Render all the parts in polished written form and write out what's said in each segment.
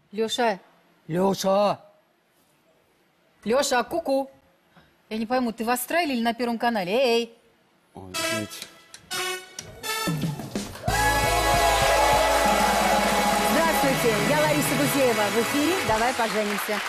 Леша. Леша! Леша, ку-ку. Я не пойму, ты в Австралии или на Первом канале? Эй! Ой, извините. Здравствуйте, я Лариса Гузеева. В эфире «Давай поженимся».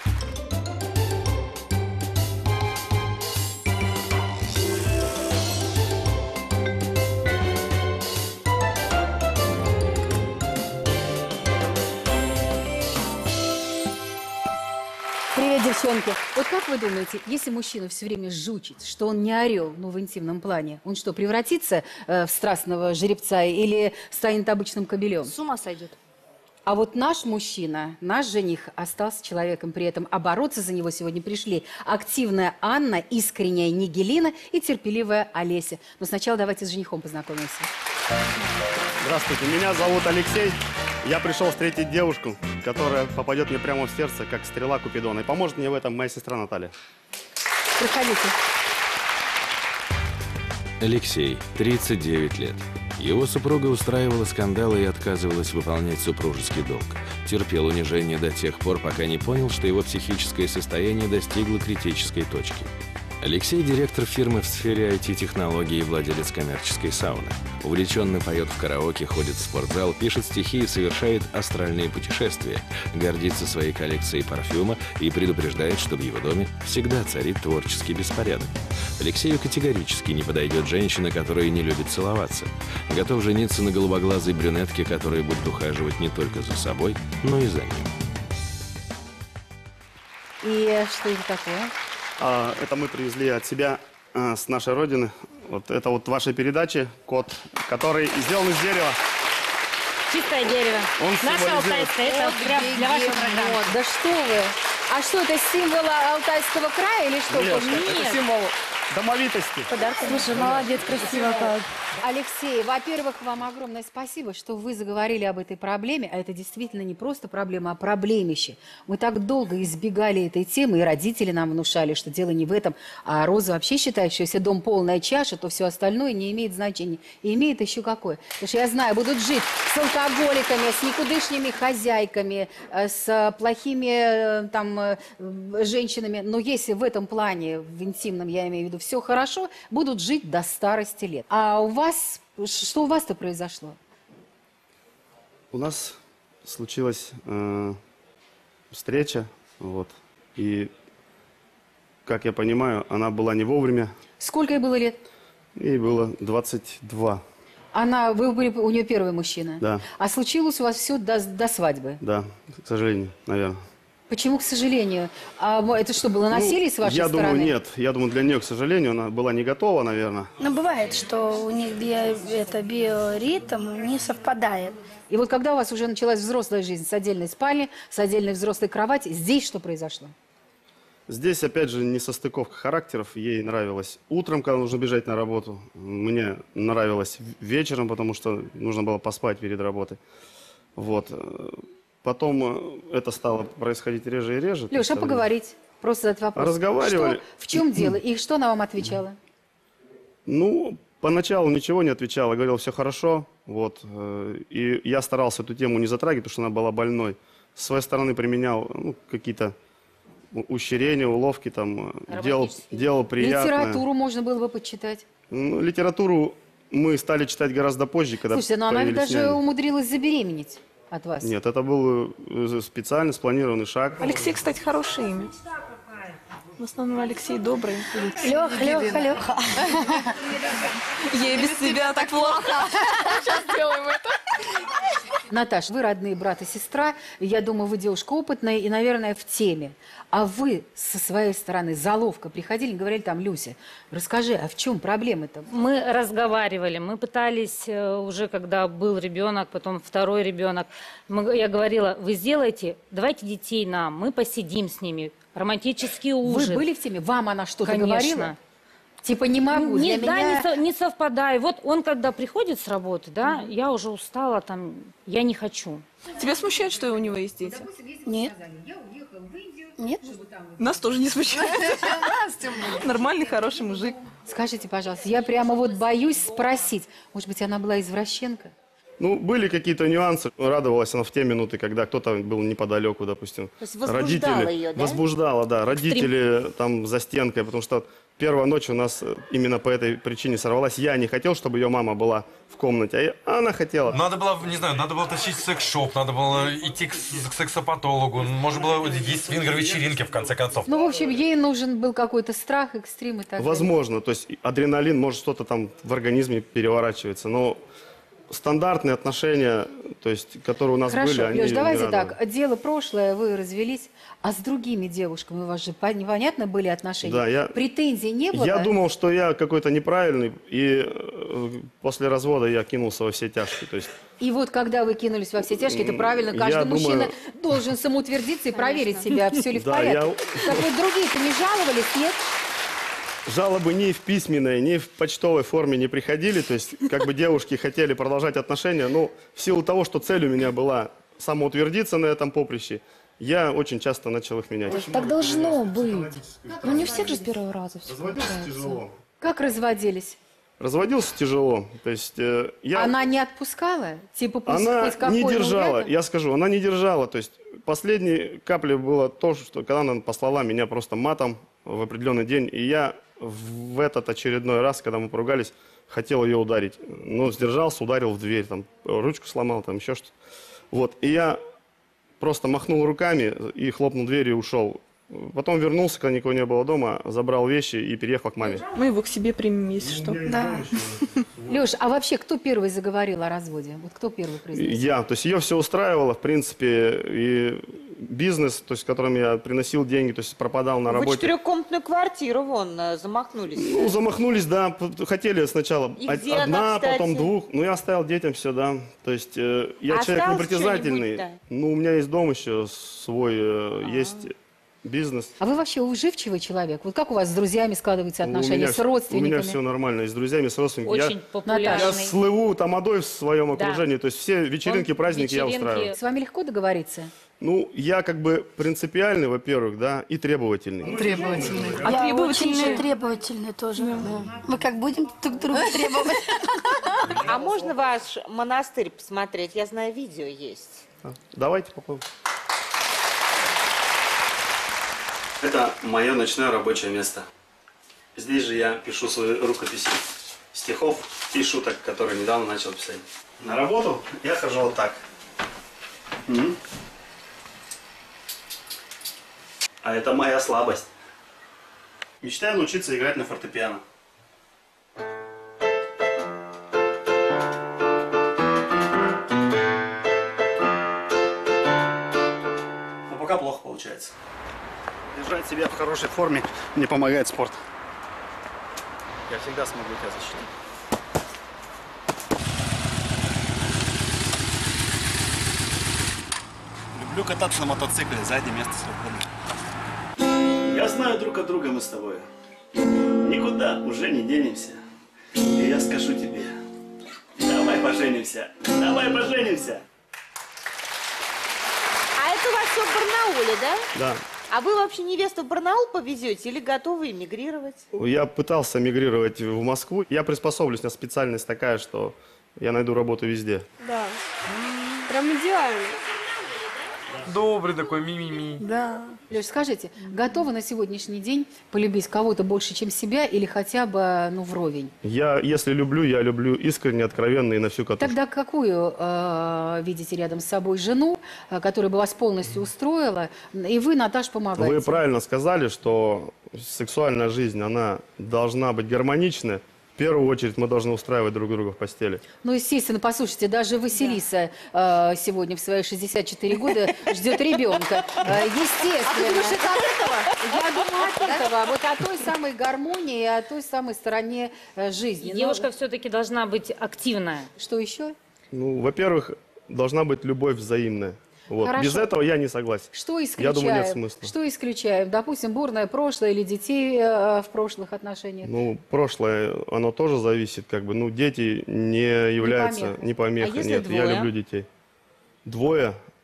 Привет, девчонки. Вот как вы думаете, если мужчину все время жучить, что он не орел, ну, в интимном плане, он что, превратится в страстного жеребца или станет обычным кобелем? С ума сойдет. А вот наш мужчина, наш жених остался человеком при этом, а бороться за него сегодня пришли активная Анна, искренняя Нигелина и терпеливая Олеся. Но сначала давайте с женихом познакомимся. Здравствуйте, меня зовут Алексей. Я пришел встретить девушку, которая попадет мне прямо в сердце, как стрела Купидона. И поможет мне в этом моя сестра Наталья. Проходите. Алексей, 39 лет. Его супруга устраивала скандалы и отказывалась выполнять супружеский долг. Терпел унижение до тех пор, пока не понял, что его психическое состояние достигло критической точки. Алексей – директор фирмы в сфере IT-технологий и владелец коммерческой сауны. Увлеченно поет в караоке, ходит в спортзал, пишет стихи и совершает астральные путешествия. Гордится своей коллекцией парфюма и предупреждает, что в его доме всегда царит творческий беспорядок. Алексею категорически не подойдет женщина, которая не любит целоваться. Готов жениться на голубоглазой брюнетке, которая будет ухаживать не только за собой, но и за ним. И что это такое? Это мы привезли от себя с нашей родины. Вот это вот вашей передачи кот, который сделан из дерева. Чистое дерево. Он Наша символизирует- алтайская. Это прям для вашей программы. Вот, да что вы? А что, это символ Алтайского края или что? Нет, кошка? это символ домовитости. Слушай, молодец, красиво как. Алексей, во-первых, вам огромное спасибо, что вы заговорили об этой проблеме. А это действительно не просто проблема, а проблемище. Мы так долго избегали этой темы, и родители нам внушали, что дело не в этом. А Роза вообще считает, что если дом полная чаша, то все остальное не имеет значения. И имеет еще какое. Потому что я знаю, будут жить с алкоголиками, с никудышными хозяйками, с плохими женщинами. Но если в этом плане, в интимном, я имею в виду, все хорошо, будут жить до старости лет. А у вас, что у вас-то произошло? У нас случилась встреча, вот, и, как я понимаю, она была не вовремя. Сколько ей было лет? Ей было 22. Вы были у нее первый мужчина? Да. А случилось у вас все до свадьбы? Да, к сожалению, наверное. Почему, к сожалению? А это что, было насилие с вашей я стороны? думаю, нет. Я думаю, для нее, к сожалению, она была не готова, наверное. Но бывает, что у них биоритм не совпадает. И вот когда у вас уже началась взрослая жизнь с отдельной спальни, с отдельной взрослой кровати, здесь что произошло? Здесь, опять же, несостыковка характеров. Ей нравилось утром, когда нужно бежать на работу. Мне нравилось вечером, потому что нужно было поспать перед работой. Вот. Потом это стало происходить реже и реже. Леша, поговорить. Просто задать вопрос. Разговаривали. В чем дело? И что она вам отвечала? Ну, поначалу ничего не отвечала. Говорила, все хорошо. Вот. И я старался эту тему не затрагивать, потому что она была больной. С своей стороны применял какие-то ущерения, уловки, делал приятное. Литературу можно было бы почитать. Литературу мы стали читать гораздо позже, когда Слушайте, но она ведь появились даже няни. умудрилась забеременеть от вас. Нет, это был специально спланированный шаг. Алексей, кстати, хорошее имя. В основном Алексей добрый. Леха. Ей без себя так плохо. Сейчас сделаем это. Наташ, вы родные брат и сестра. Я думаю, вы девушка опытная и, наверное, в теме. А вы со своей стороны заловка приходили и говорили там, Люся, расскажи, а в чем проблема-то? Мы разговаривали, мы пытались уже, когда был ребенок, потом второй ребенок. Я говорила, вы сделайте, давайте детей нам, мы посидим с ними, романтический ужин. Вы были в теме? Вам она что-то Конечно. говорила? Типа не могу, для меня... не совпадаю. Вот он, когда приходит с работы, да, я уже устала, я не хочу. Тебя смущает, что у него есть дети? Нет. Нет? Нас тоже не смущает. Нормальный, хороший мужик. Скажите, пожалуйста, я прямо вот боюсь спросить, может быть, она была извращенка? Ну, были какие-то нюансы. Радовалась она в те минуты, когда кто-то был неподалеку, допустим. То есть возбуждала ее, да? Возбуждала, да. Родители там за стенкой, потому что первая ночь у нас именно по этой причине сорвалась. Я не хотел, чтобы ее мама была в комнате, а она хотела. Надо было, не знаю, надо было тащить в секс-шоп, надо было идти к сексопатологу, можно было есть свингер-вечеринки, в конце концов. Ну, в общем, ей нужен был какой-то страх, экстрим и так далее. Возможно, то есть адреналин, может, что-то там в организме переворачивается, но стандартные отношения, то есть, которые у нас Хорошо, были, они Леш, не давайте радовали. так. Дело прошлое, вы развелись, а с другими девушками у вас же непонятно были отношения? Да, Претензий не было? Я думал, что я какой-то неправильный, и после развода я кинулся во все тяжкие. То есть, И вот когда вы кинулись во все тяжкие, это правильно, Я каждый мужчина думаю- должен самоутвердиться и проверить себя, все ли в Да, порядке. Так вот другие-то не жаловались, нет? жалобы ни в письменной, ни в почтовой форме не приходили. То есть, как бы девушки хотели продолжать отношения, но в силу того, что цель у меня была самоутвердиться на этом поприще, я очень часто начал их менять. Так должно быть. Ну не у всех же с первого раза все Тяжело. Как разводились? Разводился тяжело. То есть, я... Она не отпускала? Типа пусть Она хоть какой не держала, рядом? я скажу, она не держала. То есть последней каплей было то, что когда она послала меня просто матом в определенный день, и я в этот очередной раз, когда мы поругались, хотел ее ударить. Но сдержался, ударил в дверь, там, ручку сломал, там еще что-то. Вот, и я просто махнул руками и хлопнул дверью и ушел. Потом вернулся, когда никого не было дома, забрал вещи и переехал к маме. Мы его к себе примем, если что. Да. Леш, а вообще кто первый заговорил о разводе? Вот кто первый произнес? Я, то есть ее все устраивало, в принципе, и бизнес, то есть, которым я приносил деньги, то есть пропадал на Вы работе. четырехкомнатную квартиру вон замахнулись. Ну, замахнулись, да, хотели сначала И где она, одна, кстати? потом двух, ну, я оставил детям все, да, то есть, я человек Осталось непритязательный, что-нибудь, ну, у меня есть дом еще свой, есть бизнес. А вы вообще уживчивый человек? Вот как у вас с друзьями складываются отношения, с У родственниками? меня все нормально, и с друзьями, с родственниками. Очень Я популярный. слыву тамадой в своем Да. окружении, то есть все вечеринки, Он праздники я вечеринки. устраиваю. С вами легко договориться? Ну, я как бы принципиальный, во-первых, да, и требовательный. Требовательный. Я А очень требовательный? требовательная тоже. Да. Мы как будем друг друга требовать? А можно ваш монастырь посмотреть? Я знаю, видео есть. Давайте попробуем. Это мое ночное рабочее место. Здесь же я пишу свои рукописи стихов и шуток, которые недавно начал писать. На работу я хожу вот так. А это моя слабость. Мечтаю научиться играть на фортепиано. Но пока плохо получается. Держать себя в хорошей форме мне помогает спорт. Я всегда смогу тебя защитить. Люблю кататься на мотоцикле, сзади место свободно. Я знаю, друг от друга мы с тобой никуда уже не денемся. И я скажу тебе, давай поженимся, давай поженимся. А это у вас все в Барнауле, да? Да. А вы вообще невесту в Барнаул повезете или готовы эмигрировать? Я пытался мигрировать в Москву. Я приспособлюсь, у меня специальность такая, что я найду работу везде. Да. Прям идеально. Добрый такой, ми-ми-ми. Да. Леш, скажите, готовы на сегодняшний день полюбить кого-то больше, чем себя, или хотя бы, ну, вровень? Я, если люблю, я люблю искренне, откровенно и на всю катушку. Тогда какую видите рядом с собой жену, которая бы вас полностью устроила, и вы, Наташ, помогаете? Вы правильно сказали, что сексуальная жизнь, она должна быть гармоничной. В первую очередь мы должны устраивать друг друга в постели. Ну, естественно, послушайте, даже Василиса сегодня в свои 64 года ждет ребенка. Естественно. А ты думаешь, это от этого? Я думаю, от этого. Вот о той самой гармонии, о той самой стороне жизни. Девушка Но все-таки должна быть активная. что еще? Ну, во-первых, должна быть любовь взаимная. Вот. Хорошо. Без этого я не согласен. Что исключаем? Я думаю, нет смысла. Что исключаем? Допустим, бурное прошлое или детей в прошлых отношениях? Ну, прошлое, оно тоже зависит, как бы, ну, дети не являются, помеха. не помеха, А если нет, я двое? люблю детей. Двое,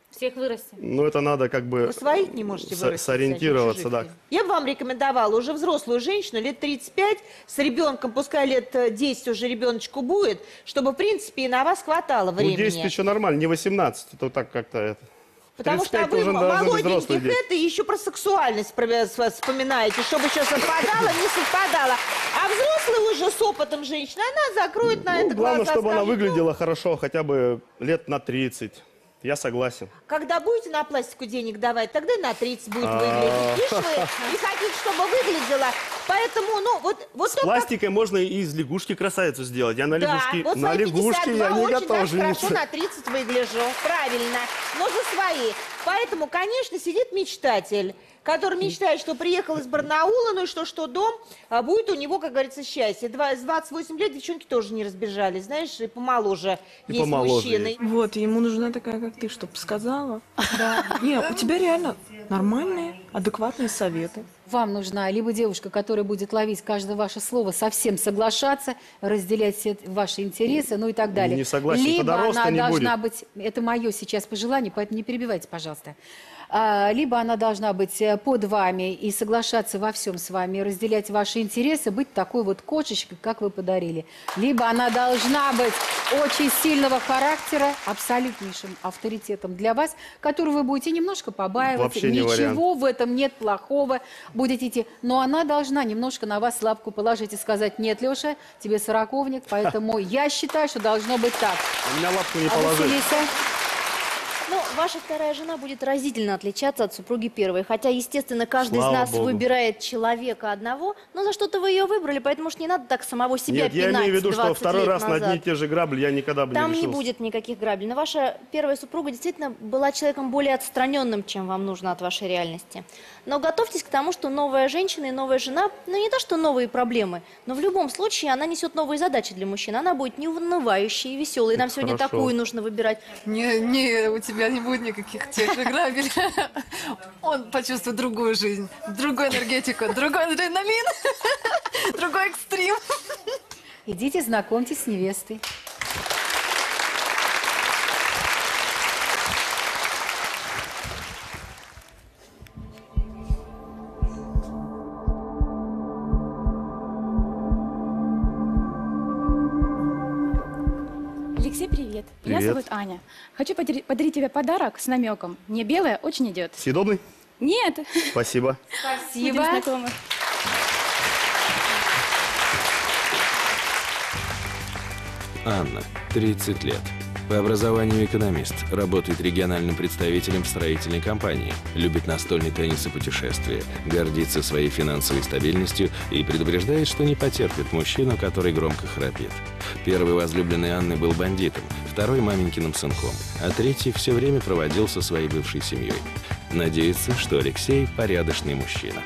Всех вырастим. Ну, это надо как бы Вы своих не можете вырастить. сориентироваться, да. Я бы вам рекомендовала уже взрослую женщину, лет 35, с ребенком, пускай лет 10 уже ребеночку будет, чтобы, в принципе, и на вас хватало Ну, времени. 10 еще нормально, не 18, это так как-то это. Потому что 35 вы уже должны быть взрослые молоденьких дети. это еще про сексуальность вспоминаете, чтобы еще совпадало, не совпадало. А взрослая уже с опытом женщина, она закроет на это Главное, глаза. чтобы она скажет, выглядела хорошо, хотя бы лет на 30. Я согласен. когда будете на пластику денег давать, тогда и на 30 будет А. выглядеть. Видишь, вы не хотите, чтобы выглядела. Поэтому, ну, вот С только... пластикой можно и из лягушки красавицу сделать. Я на Да, лягушке, вот на свои лягушке 52 я не очень готов даже жениться. хорошо на 30 выгляжу. Правильно. Но за свои. Поэтому, конечно, сидит мечтатель, который мечтает, что приехал из Барнаула, ну и что дом, будет у него, как говорится, счастье. С 28 лет девчонки тоже не разбежались, знаешь, и помоложе И есть помоложе мужчины. Вот, ему нужна такая, как ты, чтоб сказала. Да. Не, у тебя реально нормальные, адекватные советы. Вам нужна либо девушка, которая будет ловить каждое ваше слово, совсем соглашаться, разделять все ваши интересы, ну и так далее. Не согласен, либо тогда роста она не должна будет. быть, это мое сейчас пожелание, поэтому не перебивайте, пожалуйста. Либо она должна быть под вами и соглашаться во всем с вами, разделять ваши интересы, быть такой вот кошечкой, как вы подарили. Либо она должна быть очень сильного характера, абсолютнейшим авторитетом для вас, которого вы будете немножко побаиваться. Вообще не Ничего в этом нет плохого. Будете идти. Но она должна немножко на вас лапку положить и сказать: нет, Леша, тебе сороковник, поэтому я считаю, что должно быть так. У меня лапку не А положили. Василиса? Ну, ваша вторая жена будет разительно отличаться от супруги первой. Хотя, естественно, каждый Слава из нас Богу. выбирает человека одного, но за что-то вы ее выбрали, поэтому что не надо так самого себя Нет, я пинать имею в виду, что 20 второй лет раз на одни и назад. те же грабли я никогда бы Там не не решился. будет никаких грабель. Но ваша первая супруга действительно была человеком более отстраненным, чем вам нужно от вашей реальности. Но готовьтесь к тому, что новая женщина и новая жена, ну не то что новые проблемы, но в любом случае она несет новые задачи для мужчин. Она будет не унывающей и веселой. Нам сегодня Хорошо. такую нужно выбирать. Не, у тебя не будет никаких тех же грабель. Он почувствует другую жизнь, другую энергетику, другой адреналин, другой экстрим. Идите, знакомьтесь с невестой. Алексей, привет. Меня Привет. зовут Аня. Хочу подарить тебе подарок с намеком. Мне белое очень идет. Съедобный? Нет. Спасибо. Будем Спасибо. знакомы. Анна, 30 лет. По образованию экономист, работает региональным представителем в строительной компании, любит настольный теннис и путешествия, гордится своей финансовой стабильностью и предупреждает, что не потерпит мужчину, который громко храпит. Первый возлюбленный Анны был бандитом, второй – маменькиным сынком, а третий все время проводил со своей бывшей семьей. Надеется, что Алексей – порядочный мужчина.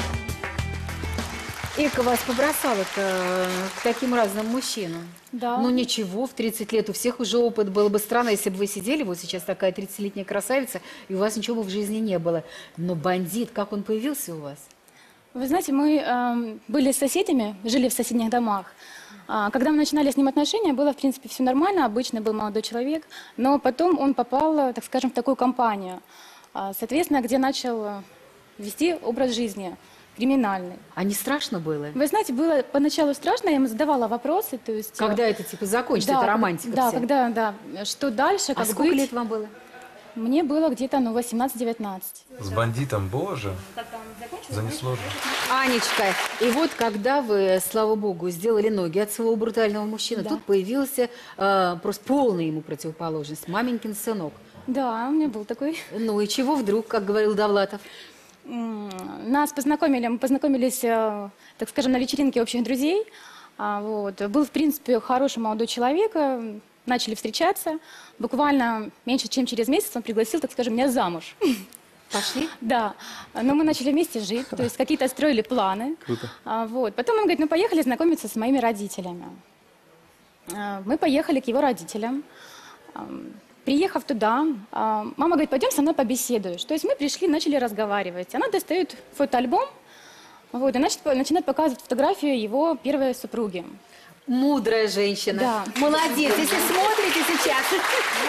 Эка вас побросала-то к таким разным мужчинам. Да. Ну ничего, в 30 лет у всех уже опыт. Было бы странно, если бы вы сидели, вот сейчас такая 30-летняя красавица, и у вас ничего в жизни не было. Но бандит, как он появился у вас? Вы знаете, мы были с соседями, жили в соседних домах. Когда мы начинали с ним отношения, было, в принципе, все нормально, обычный был молодой человек, но потом он попал, так скажем, в такую компанию, соответственно, где начал вести образ жизни криминальный. А не страшно было? Вы знаете, было поначалу страшно, я ему задавала вопросы, то есть... Когда это типа закончится, да, это романтика да, вся? когда, да, что дальше, А как сколько быть? лет вам было? Мне было где-то, 18-19. С бандитом, боже, занесло же. Анечка, и вот когда вы, слава богу, сделали ноги от своего брутального мужчины, Да. тут появился просто полная ему противоположность, маменькин сынок. Да, у меня был такой. Ну и чего вдруг, как говорил Довлатов? Нас познакомили, мы познакомились, так скажем, на вечеринке общих друзей. Вот. Был, в принципе, хороший молодой человек, начали встречаться. Буквально меньше, чем через месяц он пригласил, так скажем, меня замуж. Пошли? Да, но мы начали вместе жить, то есть какие-то строили планы. Круто. Вот. Потом он говорит, ну поехали знакомиться с моими родителями. Мы поехали к его родителям. Приехав туда, мама говорит, пойдем со мной побеседуешь. То есть мы пришли, начали разговаривать. Она достает фотоальбом, вот, и начинает показывать фотографию его первой супруги. Мудрая женщина. Да. Молодец. Если смотрите сейчас.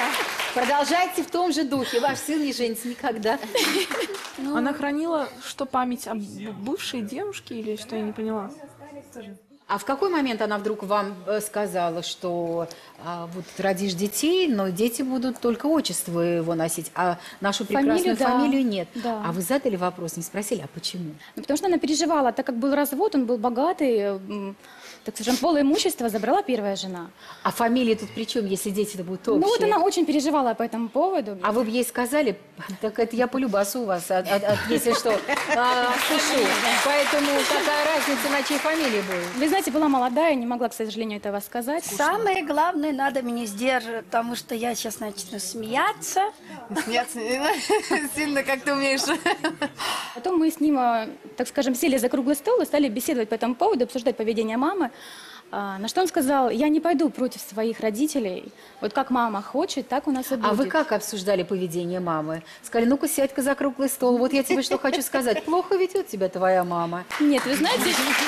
Продолжайте в том же духе. Ваш сын не женится никогда. Она хранила, что память о бывшей девушке или что, я не поняла. А в какой момент она вдруг вам сказала, что вот родишь детей, но дети будут только отчество его носить, а нашу прекрасную фамилию нет? Да. А вы задали вопрос, не спросили, а почему? Ну, потому что она переживала, так как был развод, он был богатый, так скажем, полное имущество забрала первая жена. А фамилия тут при чем, если дети-то будут общие? Ну вот она очень переживала по этому поводу. А вы бы ей сказали, так это я по любасу у вас, если что, слышу. Поэтому какая разница, на чьей фамилии будет? Вы знаете, была молодая, не могла, к сожалению, этого сказать. Самое главное, надо меня сдерживать, потому что я сейчас начну смеяться. Смеяться сильно, как ты умеешь. Потом мы с ним, так скажем, сели за круглый стол и стали беседовать по этому поводу, обсуждать поведение мамы. На что он сказал: я не пойду против своих родителей. Вот как мама хочет, так у нас и будет. А вы как обсуждали поведение мамы? Сказали, ну-ка сядь-ка за круглый стол. Вот я тебе что хочу сказать. Плохо ведет тебя твоя мама. Нет, вы знаете...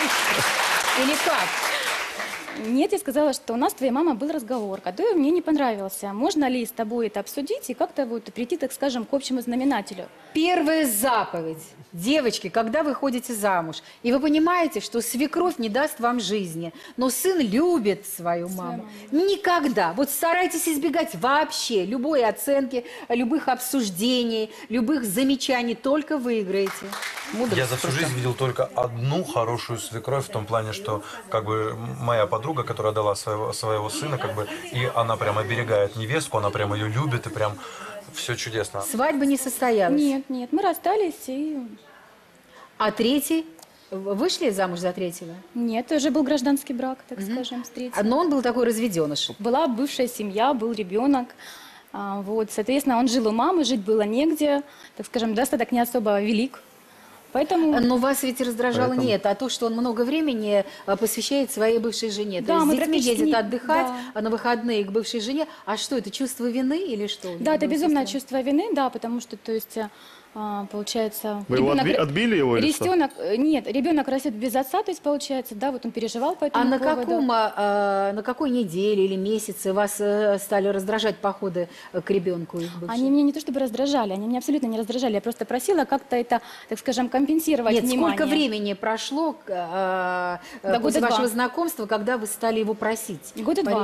Или как? Нет, я сказала, что у нас с твоей мамой был разговор, который мне не понравился. Можно ли с тобой это обсудить и как-то вот прийти, так скажем, к общему знаменателю? Первая заповедь. Девочки, когда вы ходите замуж, и вы понимаете, что свекровь не даст вам жизни, но сын любит свою маму, никогда, вот старайтесь избегать вообще любой оценки, любых обсуждений, любых замечаний, только выиграете. Я за всю жизнь видел только одну хорошую свекровь, в том плане, что как бы моя подруга, которая дала своего сына, как бы, и она прям оберегает невестку, она прям ее любит, и прям все чудесно. Свадьба не состоялась? Нет, мы расстались и... А третий? Вышли замуж за третьего? Нет, уже был гражданский брак, так скажем, с третьим. Но он был такой разведеныш. Была бывшая семья, был ребенок. Вот, соответственно, он жил у мамы, жить было негде, так скажем, достаток не особо велик. Поэтому... Но вас ведь раздражало не это, а то, что он много времени посвящает своей бывшей жене. Да, то есть мы с детьми практически едет не... отдыхать, да. а на выходные к бывшей жене. А что, это чувство вины или что? Да, это безумное чувство вины, да, потому что, то есть... Получается, вы его отбили его или что? Нет, ребенок растет без отца, то есть получается, да, вот он переживал по этому поводу. На какой неделе или месяце вас стали раздражать походы к ребенку? Они меня не то чтобы раздражали, они меня абсолютно не раздражали, я просто просила как-то это, так скажем, компенсировать внимание. Сколько времени прошло после вашего знакомства, когда вы стали его просить? Года два.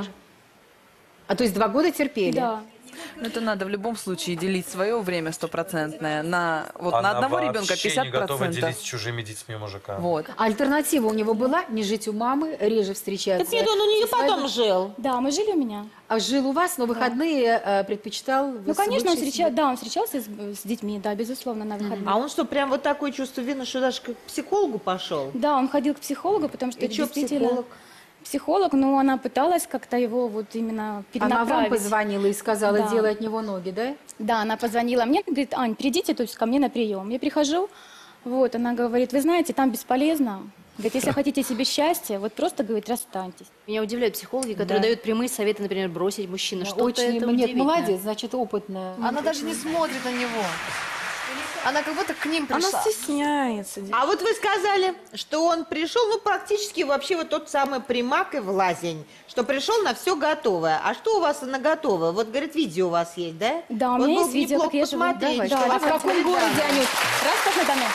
А то есть 2 года терпели? Да. Ну, это надо в любом случае делить свое время стопроцентное на одного ребенка 50%. Она вообще не готова делить с чужими детьми мужика. Вот. Альтернатива у него была не жить у мамы, реже встречаться. Так нет, он у нее потом жил. Да, мы жили у меня. А жил у вас, но выходные предпочитал... Ну, конечно, он встречался с детьми, да, безусловно, на выходные. А он что, прям вот такое чувство вины, что даже к психологу пошел? Да, он ходил к психологу, потому что это действительно... Психолог, но она пыталась как-то его вот именно перенаправить. Она вам позвонила и сказала, делай от него ноги, да? Да, она позвонила мне, говорит, Ань, придите, то есть ко мне на прием. Я прихожу, вот, она говорит, вы знаете, там бесполезно. Говорит, если хотите себе счастья, вот просто, говорит, расстаньтесь. Меня удивляют психологи, которые дают прямые советы, например, бросить мужчину. Что-то очень, это нет, молодец, значит, опытная. Она даже не смотрит на него. Она как будто к ним пришла. Она стесняется. А вот вы сказали, что он пришел, ну, практически вообще вот тот самый примак и влазень, что пришел на все готовое. А что у вас на готовое? Вот, говорит, видео у вас есть, да? Да, у меня есть видео, как я живу. Посмотреть, Да, что в каком городе, Анют? Раз, как на доме.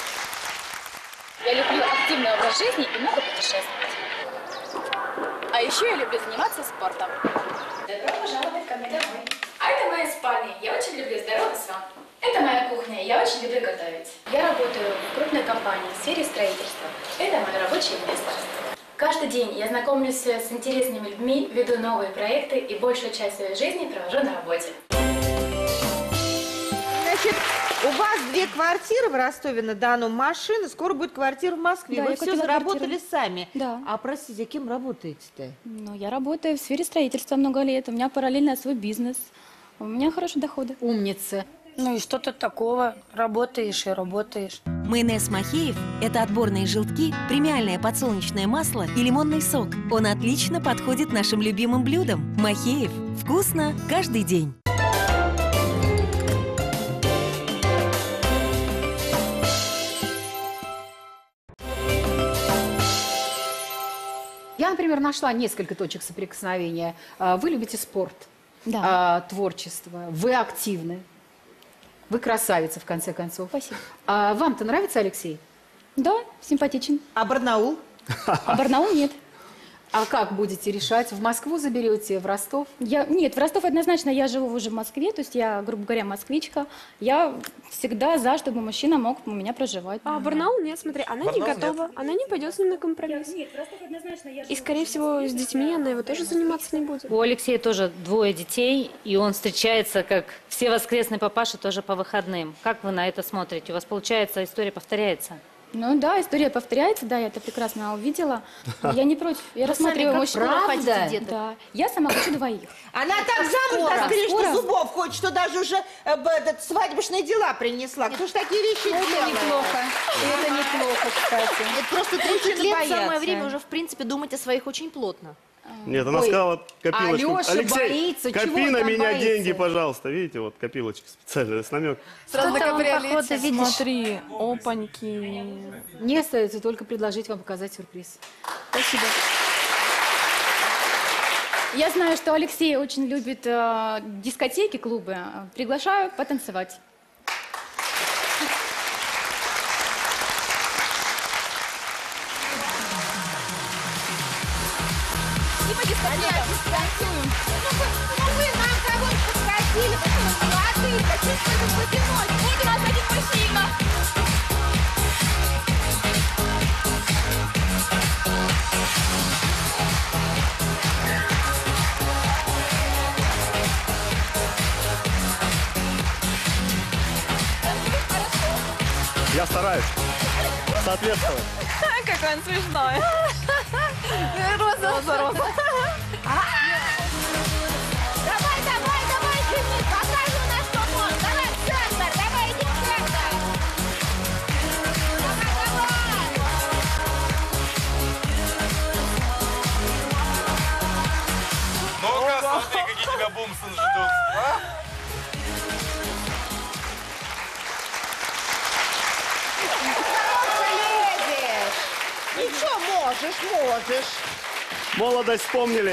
Я люблю активный образ жизни и много путешествовать. А еще я люблю заниматься спортом. Добро пожаловать ко мне домой. А это моя спальня. Я очень люблю здоровый сон. Это моя кухня. Я очень люблю готовить. Я работаю в крупной компании в сфере строительства. Это мое рабочее место. Каждый день я знакомлюсь с интересными людьми, веду новые проекты и большую часть своей жизни провожу на работе. Значит, у вас 2 квартиры в Ростове-на-Дону, машины, скоро будет квартира в Москве. Да, вы все заработали сами. Да. А простите, кем работаете-то? Ну, я работаю в сфере строительства много лет. У меня параллельно свой бизнес. У меня хорошие доходы. Умница. Ну и что тут такого? Работаешь и работаешь. Майонез Махеев – это отборные желтки, премиальное подсолнечное масло и лимонный сок. Он отлично подходит нашим любимым блюдам. Махеев – вкусно каждый день. Я, например, нашла несколько точек соприкосновения. Вы любите спорт. творчества, вы активны, вы красавица, в конце концов. Спасибо. А вам-то нравится Алексей? Да, симпатичен. А Барнаул? А Барнаул нет. А как будете решать? В Москву заберете, в Ростов? Нет, в Ростов однозначно я живу уже в Москве, то есть я, грубо говоря, москвичка. Я всегда за, чтобы мужчина мог у меня проживать. А Барнаул нет, смотри, она не готова, она не пойдет с ним на компромисс. Нет, в Ростов однозначно я живу. И, скорее всего, с детьми она его тоже заниматься не будет. У Алексея тоже 2 детей, и он встречается, как все воскресные папаши, тоже по выходным. Как вы на это смотрите? У вас, получается, история повторяется? Ну да, история повторяется, да, я это прекрасно увидела. Я не против, я рассматриваю мужчин. Да, я сама хочу 2. Она так замуж до скрежета зубов хочет, что даже уже свадебные дела принесла. Кто ж такие вещи делает? Это неплохо. Это неплохо, кстати. Это просто 30 лет, самое время уже, в принципе, думать о своих очень плотно. Нет, она сказала копилочку. Алеша Алексей, боится, копи чего на он там меня боится? деньги, пожалуйста. Видите, вот копилочка специально, с намек. Сразу на Что-то он, кабриолете, походу, видишь. смотри, опаньки. Не остается только предложить вам показать сюрприз. Спасибо. Я знаю, что Алексей очень любит дискотеки, клубы. Приглашаю потанцевать. Вы нам кого-то подкатили, молодые, почувствовали потянуть. Вот у нас один мужчина. Я стараюсь соответствовать. Какой он смешной. Роза. Давай, Денис, покажи, на что можно. Давай в центр, давай, иди в центр. Давай. Ну-ка, смотри, какие тебя бумсы ждут. Ничего, можешь. Молодость вспомнили.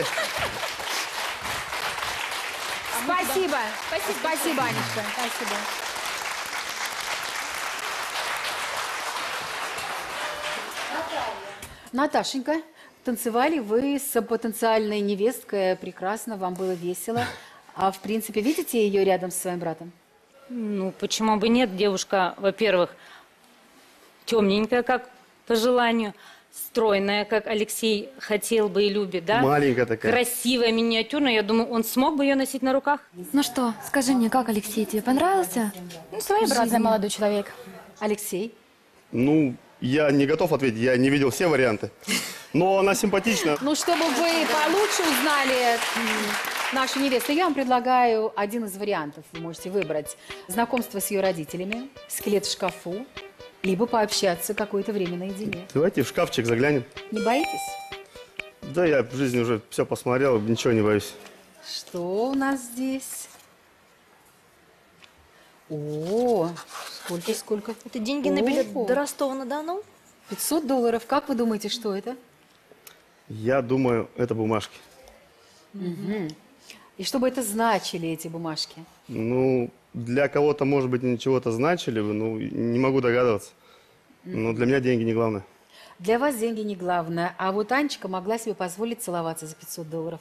Спасибо. Спасибо, Анечка. Спасибо. Наташенька, танцевали вы с потенциальной невесткой, прекрасно, вам было весело. А в принципе, видите ее рядом со своим братом? Ну, почему бы нет? Девушка, во-первых, темненькая, как по желанию, стройная, как Алексей хотел бы и любит, да? Маленькая такая. Красивая, миниатюрная. Я думаю, он смог бы ее носить на руках? Ну что, скажи мне, как Алексей, тебе понравился? Ну, своеобразный молодой человек. Алексей? Ну, я не готов ответить, я не видел все варианты. Но она симпатична. Ну, чтобы вы получше узнали нашу невесту, я вам предлагаю один из вариантов. Вы можете выбрать знакомство с ее родителями, скелет в шкафу, либо пообщаться какое-то время наедине. Давайте в шкафчик заглянем. Не боитесь? Да, я в жизни уже все посмотрел, ничего не боюсь. Что у нас здесь? О, сколько? Это деньги на билет до Ростова-на-Дону? $500. Как вы думаете, что это? Я думаю, это бумажки. Угу. И что бы это значили, эти бумажки? Ну, для кого-то, может быть, ничего-то значили, ну, не могу догадываться. Но для меня деньги не главное. Для вас деньги не главное, а вот Анечка могла себе позволить целоваться за $500.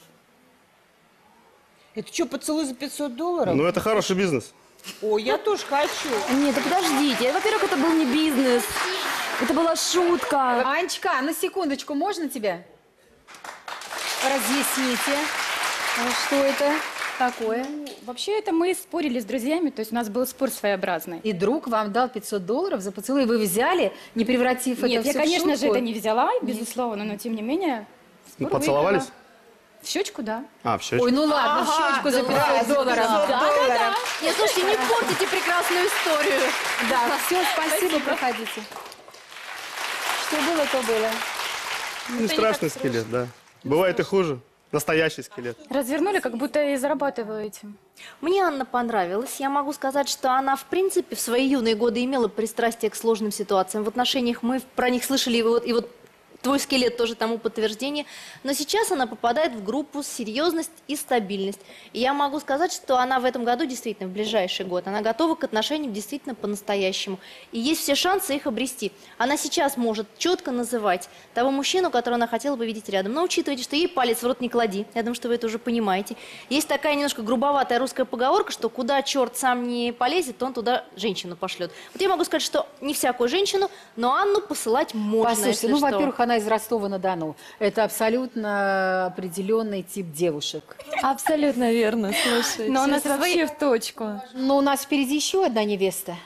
Это что, поцелуй за $500? Ну, это хороший бизнес. Ой, я тоже хочу. Нет, да подождите. Во-первых, это был не бизнес. Это была шутка. Анечка, на секундочку, можно тебя? Разъясните, что это такое? Вообще, это мы спорили с друзьями, то есть у нас был спор своеобразный. И друг вам дал $500 за поцелуй, вы взяли, не превратив это Нет, в я, конечно же, шутку? это не взяла, безусловно, но тем не менее... Ну, спор поцеловались? выиграла. В щечку, да. А, в щечку. Ой, ну ладно, в щечку за $500. Да. Нет, слушайте, не портите прекрасную историю. Да, все, спасибо, проходите. Что было, то было. Не страшный скелет, да. Бывает и хуже. Настоящий скелет. Развернули, как будто и зарабатываете. Мне Анна понравилась. Я могу сказать, что она, в принципе, в свои юные годы имела пристрастие к сложным ситуациям. В отношениях мы про них слышали, и вот твой скелет тоже тому подтверждение. Но сейчас она попадает в группу серьезность и стабильность. И я могу сказать, что она в этом году, действительно, в ближайший год, она готова к отношениям действительно по-настоящему. И есть все шансы их обрести. Она сейчас может четко называть того мужчину, которого она хотела бы видеть рядом. Но учитывайте, что ей палец в рот не клади. Я думаю, что вы это уже понимаете. Есть такая немножко грубоватая русская поговорка, что куда черт сам не полезет, то он туда женщину пошлет. Вот я могу сказать, что не всякую женщину, но Анну посылать можно. Послушайте, ну, во-первых, она из Ростова-на-Дону. Это абсолютно определенный тип девушек. Абсолютно верно, слушайте. Но у нас вообще в точку. Но у нас впереди еще одна невеста.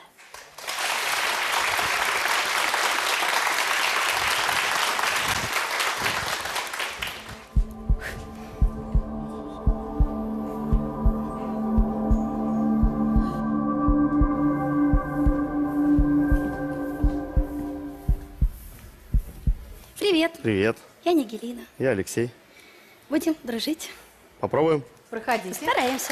Привет. Привет. Я Нигелина. Я Алексей. Будем дружить. Попробуем? Проходите. Стараемся.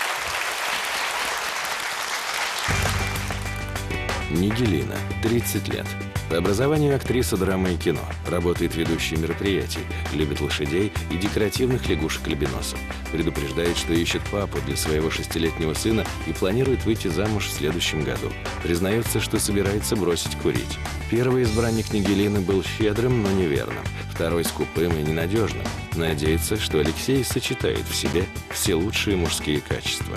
Нигелина, 30 лет. По образованию актриса драмы и кино. Работает ведущей мероприятий. Любит лошадей и декоративных лягушек-альбиносов. Предупреждает, что ищет папу для своего 6-летнего сына и планирует выйти замуж в следующем году. Признается, что собирается бросить курить. Первый избранник Нигелины был щедрым, но неверным. Второй скупым и ненадежным. Надеется, что Алексей сочетает в себе все лучшие мужские качества.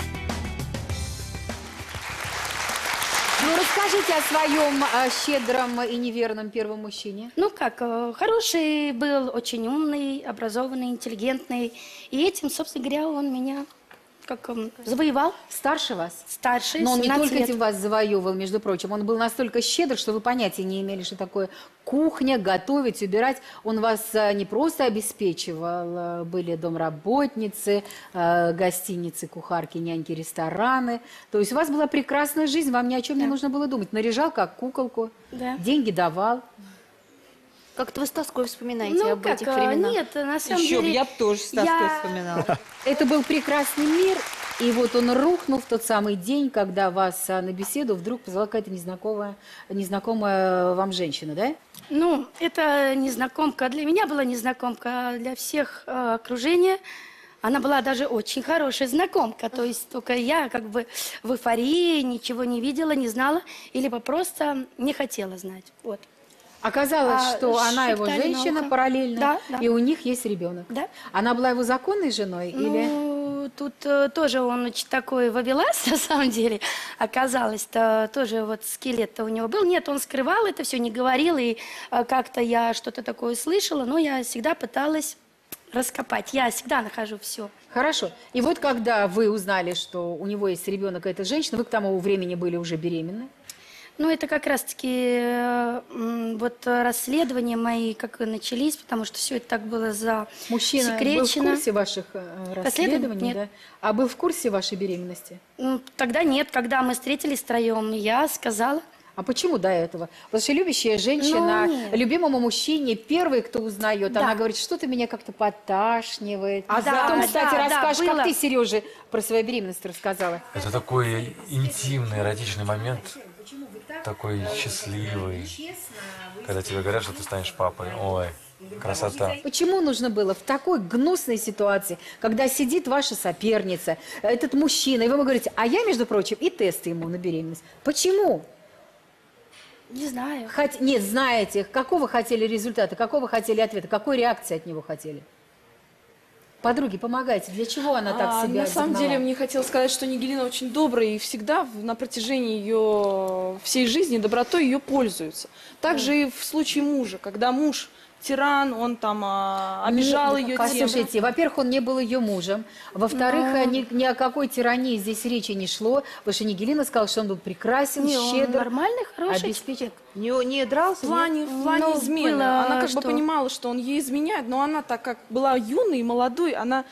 Ну, расскажите о своем щедром и неверном первом мужчине. Ну как, хороший был, очень умный, образованный, интеллигентный. И этим, собственно говоря, он меня завоевал. Старше вас? Старше, Но он не 17 только лет. этим вас завоевывал, между прочим. Он был настолько щедр, что вы понятия не имели, что такое кухня, готовить, убирать. Он вас не просто обеспечивал, были домработницы, гостиницы, кухарки, няньки, рестораны. То есть у вас была прекрасная жизнь, вам ни о чем не нужно было думать. Наряжал как куколку, деньги давал. Как-то вы с тоской вспоминаете об этих как, временах. Нет, на самом Еще бы, деле... я бы тоже с тоской вспоминала. Это был прекрасный мир, и вот он рухнул в тот самый день, когда вас на беседу вдруг позвала какая-то незнакомая вам женщина, да? Ну, это незнакомка. Для меня была незнакомка, а для всех окружения она была даже очень хорошая знакомка. То есть только я как бы в эйфории ничего не видела, не знала, или просто не хотела знать. Вот. Оказалось, что она его шептали на женщина ухо. параллельно, Да, да. и у них есть ребенок. Да. Она была его законной женой Ну, тут тоже он очень такой вовелась, на самом деле. Оказалось-то тоже вот скелет-то у него был. Нет, он скрывал это все, не говорил, и как-то я что-то такое слышала, но я всегда пыталась раскопать. Я всегда нахожу все. Хорошо. И вот когда вы узнали, что у него есть ребенок, эта женщина, вы к тому времени были уже беременны? Ну, это как раз-таки вот расследования мои как и начались, потому что все это так было Мужчина засекречено. был в курсе ваших расследований, Нет. да? А был в курсе вашей беременности? Тогда нет. Когда мы встретились втроем, я сказала. А почему до этого? Потому что любящая женщина, Ну, нет. любимому мужчине, первый, кто узнает, Да. она говорит, что-то меня как-то подташнивает. А Потом, да, кстати, да, расскажешь, да, как было. ты, Сереже, про свою беременность рассказала. Это такой интимный, эротичный момент, такой счастливый, когда тебе говорят, что ты станешь папой. Ой, красота. Почему нужно было в такой гнусной ситуации, когда сидит ваша соперница, этот мужчина, и вы ему говорите, а я, между прочим, и тесты ему на беременность. Почему? Не знаю. Нет, знаете, какого хотели результата, какого хотели ответа, какой реакции от него хотели? Подруги, помогайте. Для чего она так себя На самом загнала? деле, мне хотелось сказать, что Нигелина очень добрая и всегда на протяжении ее всей жизни добротой ее пользуются. Также и в случае мужа, когда муж тиран, он там обижал ее тем. Послушайте, во-первых, он не был ее мужем. Во-вторых, ни о какой тирании здесь речи не шло. Потому что Нигелина сказала, что он был прекрасен, Не, он щедр, нормальный, хороший обеспечен. Не дрался? В плане Ну, измены. было Она как бы что? понимала, что он ей изменяет, но она, так как была юной и молодой, она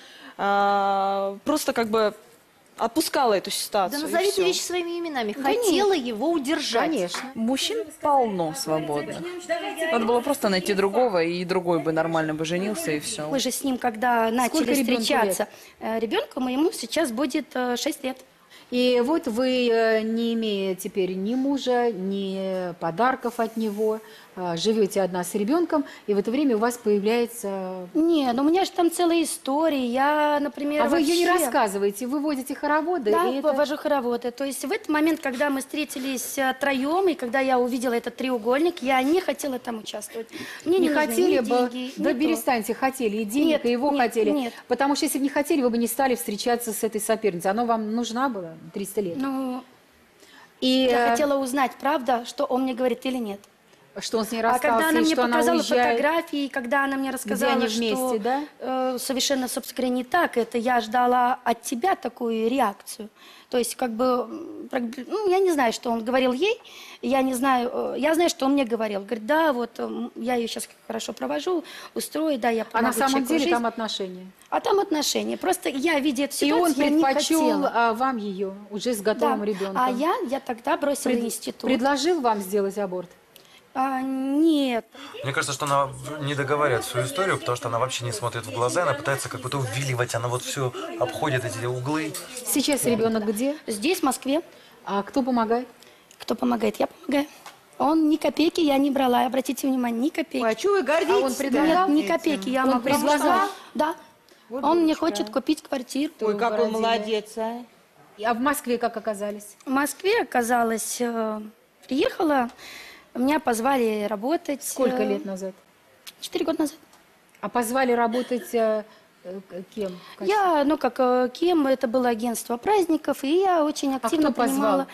просто как бы отпускала эту Да ситуацию. и назовите всё. вещи своими именами. Да Хотела его удержать. Конечно. Мужчин полно свободных. Надо было просто найти другого, и другой бы нормально бы женился, и все. Мы же с ним, когда начали Сколько ребенку встречаться, ребенку моему сейчас будет 6 лет. И вот вы, не имея теперь ни мужа, ни подарков от него, живете одна с ребенком, и в это время у вас появляется... Не, ну у меня же там целая история. Я, например, А вы ее не вообще- рассказываете, вы водите хороводы? Да, и это- вожу хороводы. То есть в этот момент, когда мы встретились троем, и когда я увидела этот треугольник, я не хотела там участвовать. Мне не, не нужны хотели ни бы, деньги, да ни то. перестаньте, хотели и денег, Нет, и его нет, хотели. нет. Потому что если бы не хотели, вы бы не стали встречаться с этой соперницей. Она вам нужна была 300 лет. Ну, И я хотела узнать, правда, что он мне говорит или нет. что он с ней А расстался, когда она и мне что показала она уезжает. фотографии, когда она мне рассказала, они что вместе, да? совершенно, собственно говоря, не так, это я ждала от тебя такую реакцию. То есть, как бы, ну, я не знаю, что он говорил ей, я не знаю, я знаю, что он мне говорил. Говорит, да, вот, я ее сейчас хорошо провожу, устрою, да, я А помогу на самом человеку деле жизнь. там отношения. А там отношения. Просто я, видя эту И ситуацию, он я не предпочел хотела. вам ее уже с готовым Да. ребенком. А я тогда бросила институт. Предложил вам сделать аборт? Нет. Мне кажется, что она не договаривает свою историю, потому что она вообще не смотрит в глаза, она пытается как будто увиливать, она вот все обходит эти углы. Сейчас ребенок где? Здесь, в Москве. А кто помогает? Кто помогает? Я помогаю. Он ни копейки я не брала, обратите внимание, ни копейки. А что вы гордитесь? А он предлагал? Нет, ни копейки я Он могу предлагал? сказать. Да. Вот Он мне дурочка. хочет купить квартиру. Ой, какой Родили. молодец, а. А в Москве как оказались? В Москве оказалось, приехала, меня позвали работать. Сколько лет назад? 4 года назад. А позвали работать кем? Я, ну как, кем, это было агентство праздников, и я очень активно кто позвал? принимала.